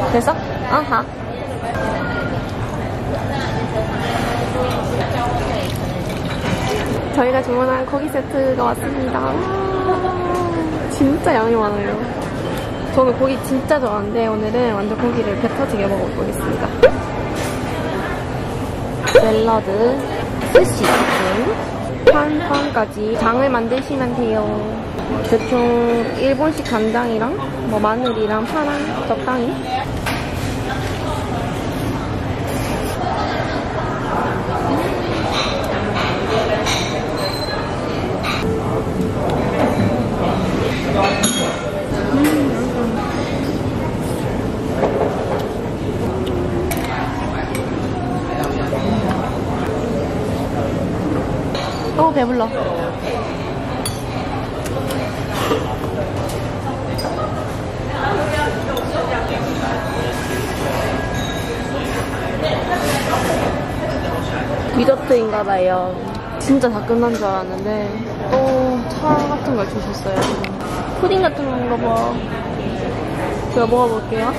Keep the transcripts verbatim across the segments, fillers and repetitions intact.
됐어? 아하. 저희가 주문한 고기 세트가 왔습니다. 진짜 양이 많아요. 저는 고기 진짜 좋아하는데 오늘은 완전 고기를 배 터지게 먹어보겠습니다. 샐러드, 스시, 판판까지 장을 만드시면 돼요. 대충 일본식 간장이랑 뭐 마늘이랑 파랑 적당히. 어, 배불러. 디저트인가봐요. 진짜 다 끝난 줄 알았는데 또 차 같은 걸 주셨어요. 푸딩 같은 건가 봐. 제가 먹어볼게요.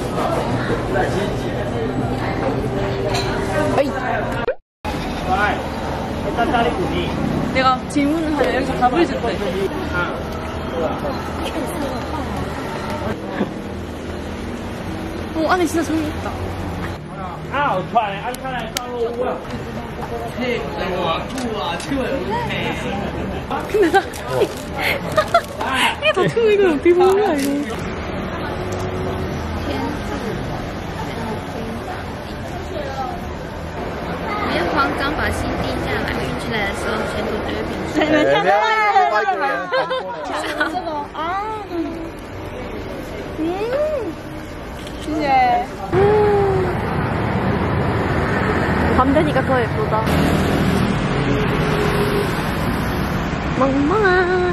어이. 내가 질문을 하면 여기서 답을 줄 거야. 오, 안에 진짜 종이 있다. 아, 좋아해. 안 사랑해. 싸우고. 근데 나 이게 더 큰 거 이거 어떻게 먹는 거야 이거. 慌张把心定下来，运起来的时候全部丢进去。 对，跳下来了，抢这个啊！嗯，谢谢。 밤 되니까 더 예쁘다. 멍멍아.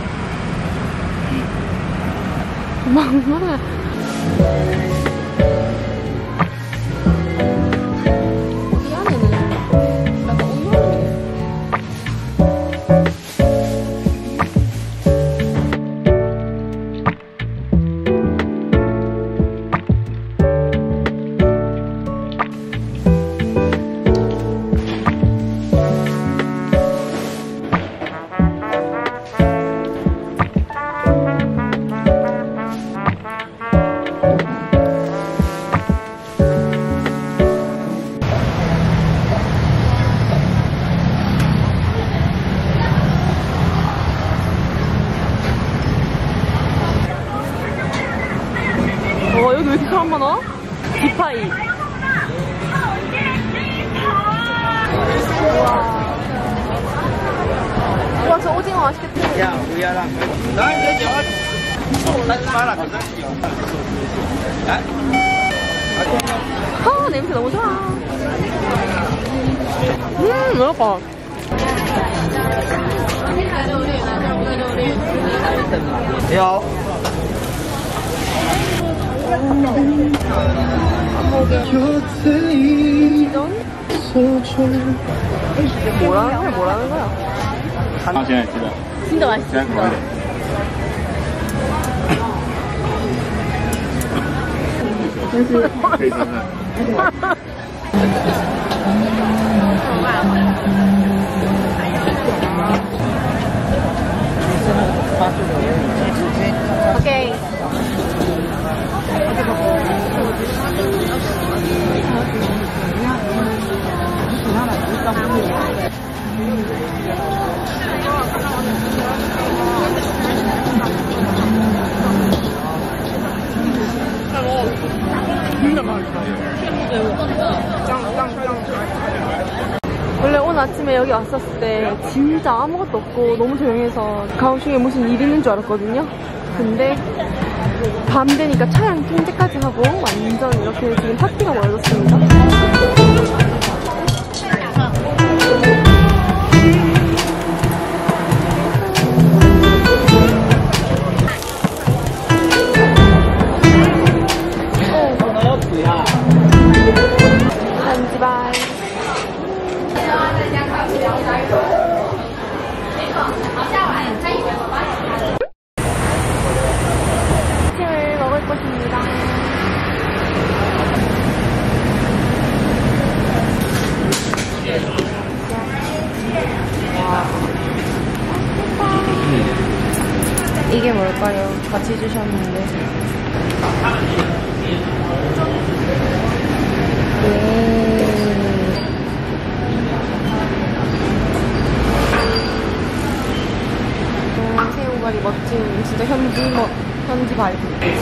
멍멍아. 이 안에는 약간 엉망이네. 와, 여기 왜 이렇게 사람 많아? 디파이. 우와. 와, 저 오징어 맛있겠다. 야, 우야랑. 나 이제 저 하지 마라. 아, 냄새 너무 좋아. 음, 맛있다. 야. 뭐라는 거야? 뭐라는 거야? 아, 제가 진짜. 진짜 맛있어. 제가 좋아해. 오케이. 원래 오늘 아침에 여기 왔었을 때 진짜 아무것도 없고 너무 조용해서 가오슝에 무슨 일 있는 줄 알았거든요. 근데 밤 되니까 차량 통제까지 하고 완전 이렇게 지금 파티가 벌어졌습니다. 잔지발. 아침을 먹을 것입니다. 뭘까요? 같이 해주셨는데. 오. 새우갈이 멋진, 진짜 현지, 뭐, 현지 바이브.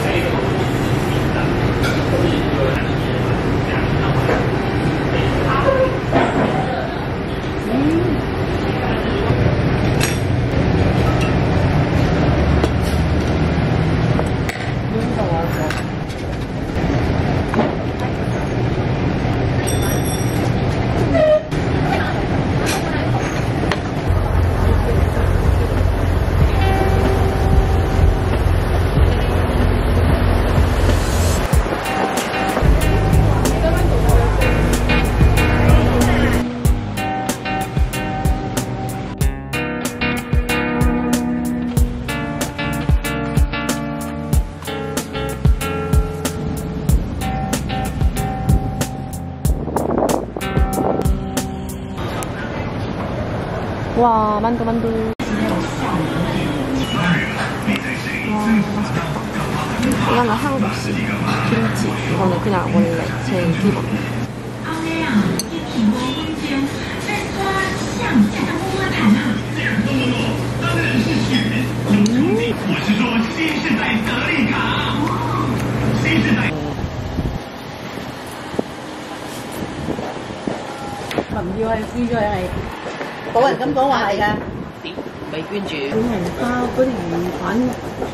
와, 만두, 만두. 와, 맛있겠다. 이거는 한국식 김치. 이거는 그냥 원래 제일 기본. Mầm vô hay quy vô này có bạn cấm có hoài ra Bị quyên chuyện cái này sao có gì khoảng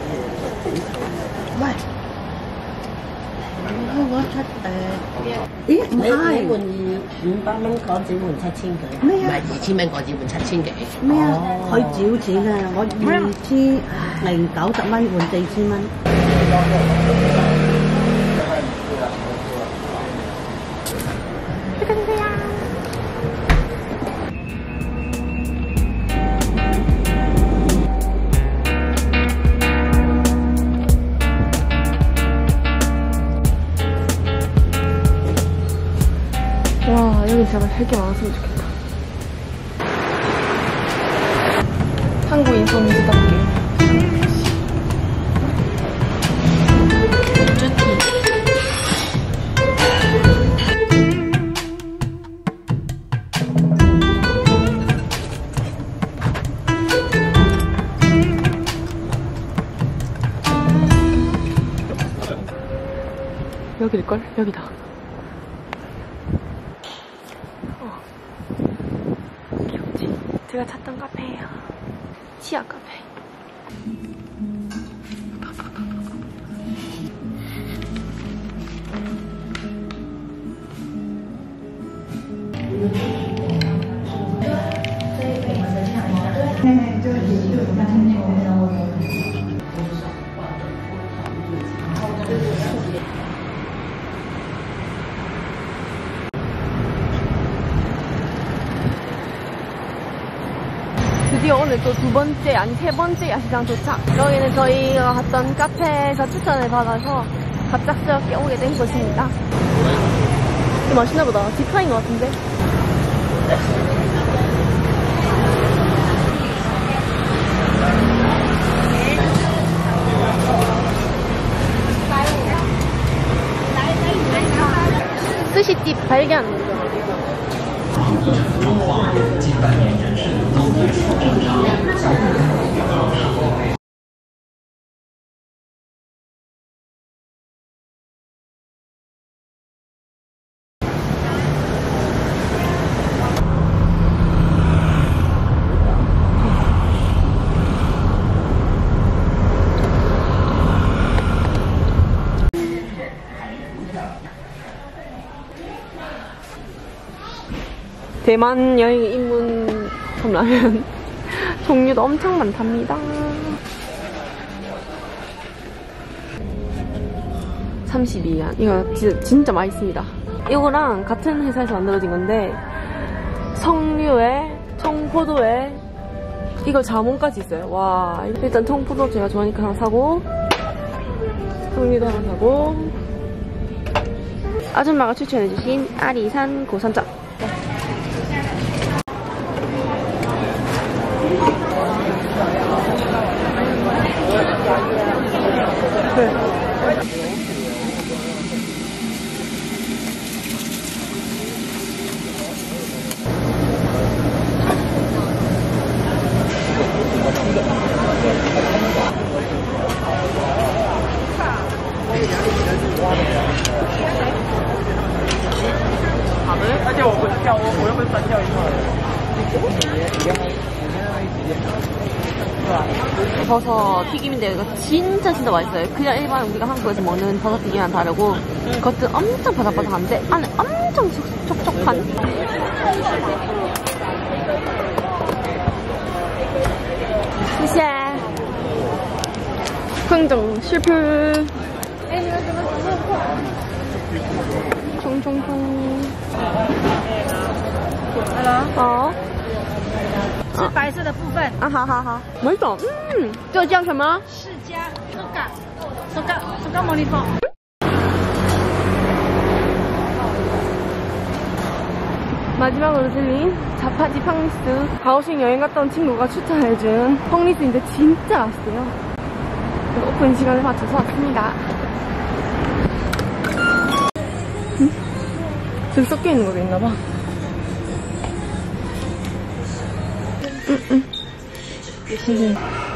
vậy không có thách ý Mấy hai quần gì五百蚊港紙換七千幾，唔咩啊係二千蚊港紙換七千幾。 咩啊佢少錢啊我二千零九十蚊換四千蚊 와, 여기 제발 할 게 많았으면 좋겠다. 한국인 손주답게. 여기일걸? 여기다. 제가 찾던 카페예요. 치아 카페. 드디어 오늘 또 두 번째, 아니 세 번째 야시장 도착. 여기는 저희가 갔던 카페에서 추천을 받아서 갑작스럽게 오게 된 곳입니다. 이거 맛있나 보다. 디파인 것 같은데? 스시집 발견! 대만 여행 입문 컵라면 종류도 엄청 많답니다. 삼십이 엔. 이거 진짜, 진짜 맛있습니다. 이거랑 같은 회사에서 만들어진 건데 석류에 청포도에 이거 자몽까지 있어요. 와, 일단 청포도 제가 좋아하니까 하나 사고 석류도 하나 사고 아줌마가 추천해주신 아리산 고산장. 버섯 튀김인데 이거 진짜 진짜 맛있어요. 그냥 일반 우리가 한국에서 먹는 버섯 튀김이랑 다르고 겉은 엄청 바삭바삭한데 안에 엄청 촉촉한. 시시. 흥정 실패. 총총총. 好。 是白色的部分。 啊，好好好，맛있어。嗯，这叫什么？ 释迦소가 소가 소가 모니터。 마지막으로 들린 자파지 팡리스. 가오슝 여행 갔다 온 친구가 추천해준 펑리스인데 진짜 맛있어요. 그래서 오픈 시간을 맞춰서 왔습니다. 음? 저기 섞여있는 것도 있나봐. 음, 음.